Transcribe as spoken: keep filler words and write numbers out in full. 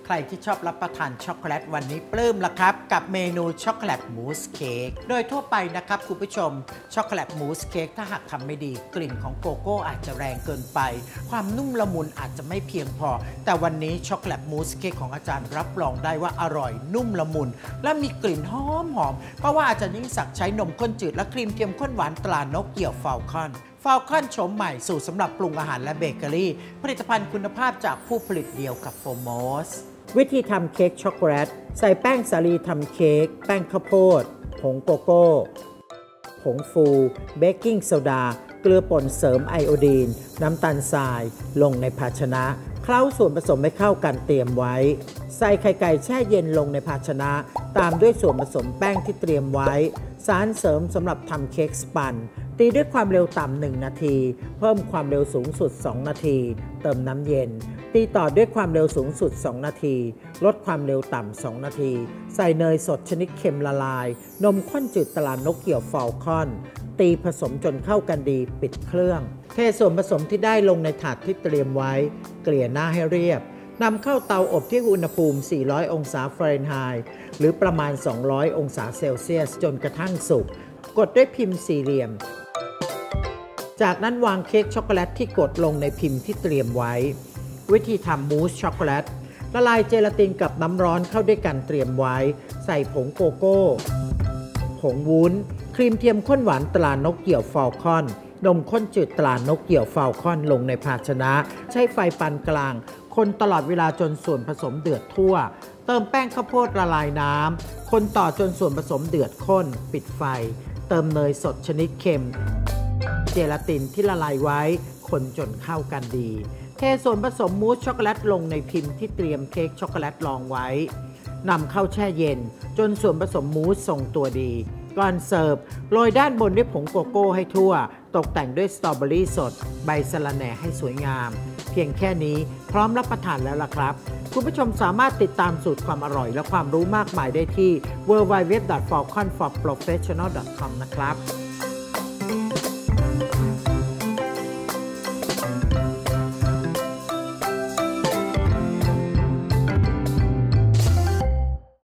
ใครที่ชอบรับประทานช็อกโกแลตวันนี้ปลื้มละครับกับเมนูช็อกโกแลตมูสเค้กโดยทั่วไปนะครับคุณผู้ชมช็อกโกแลตมูสเค้กถ้าหากทำไม่ดีกลิ่นของโกโก้อาจจะแรงเกินไปความนุ่มละมุนอาจจะไม่เพียงพอแต่วันนี้ช็อกโกแลตมูสเค้กของอาจารย์รับรองได้ว่าอร่อยนุ่มละมุนและมีกลิ่นหอมหอมเพราะว่าอาจารย์ยิ่งศักดิ์ใช้นมข้นจืดและครีมเทียมข้นหวานตรานกเกี่ยวฟาลคอนฟาลคอนโฉมใหม่สูตรสำหรับปรุงอาหารและเบเกอรี่ผลิตภัณฑ์คุณภาพจากผู้ผลิตเดียวกับโฟมอสวิธีทำเค้กช็อกโกแลตใส่แป้งสาลีทำเค้กแป้งข้าวโพดผงโกโก้ผงฟูเบกกิ้งโซดาเกลือป่นเสริมไอโอดีนน้ำตาลทรายลงในภาชนะเคล้าส่วนผสมให้เข้ากันเตรียมไว้ใส่ไข่ไก่แช่เย็นลงในภาชนะตามด้วยส่วนผสมแป้งที่เตรียมไว้สารเสริมสำหรับทำเค้กสปันตีด้วยความเร็วต่ำหนึ่งนาทีเพิ่มความเร็วสูงสุดสองนาทีเติมน้ำเย็นตีต่อด้วยความเร็วสูงสุดสองนาทีลดความเร็วต่ำสองนาทีใส่เนยสดชนิดเค็มละลายนมข้นจืดตรานกเกี่ยวฟาลคอนตีผสมจนเข้ากันดีปิดเครื่องเทส่วนผสมที่ได้ลงในถาดที่เตรียมไว้เกลี่ยหน้าให้เรียบนำเข้าเตาอบที่อุณหภูมิสี่ร้อยองศาฟาเรนไฮต์หรือประมาณสองร้อยองศาเซลเซียสจนกระทั่งสุกกดด้วยพิมพ์สี่เหลี่ยมจากนั้นวางเค้กช็อกโกแลตที่กดลงในพิมพ์ที่เตรียมไว้วิธีทำมูสช็อกโกแลตละลายเจลาตินกับน้ำร้อนเข้าด้วยกันเตรียมไว้ใส่ผงโกโก้ผงวุ้นครีมเทียมข้นหวานตรานกเกี่ยวฟาลคอนนมข้นจืดตรานกเกี่ยวฟาลคอนลงในภาชนะใช้ไฟปานกลางคนตลอดเวลาจนส่วนผสมเดือดทั่วเติมแป้งข้าวโพดละลายน้ำคนต่อจนส่วนผสมเดือดข้นปิดไฟเติมเนยสดชนิดเค็มเจลาตินที่ละลายไว้คนจนเข้ากันดีเทส่วนผสมมูสช็อกโกแลตลงในพิมพ์ที่เตรียมเค้กช็อกโกแลตรองไว้นำเข้าแช่เย็นจนส่วนผสมมูสทรงตัวดีก่อนเสิร์ฟโรยด้านบนด้วยผงโกโก้ให้ทั่วตกแต่งด้วยสตรอเบอรี่สดใบสะระแหน่ให้สวยงามเพียงแค่นี้พร้อมรับประทานแล้วล่ะครับคุณผู้ชมสามารถติดตามสูตรความอร่อยและความรู้มากมายได้ที่ ดับเบิลยู ดับเบิลยู ดับเบิลยู ดอท ฟาลคอน ฟอร์ โปรเฟสชันแนล ดอท คอม นะครับ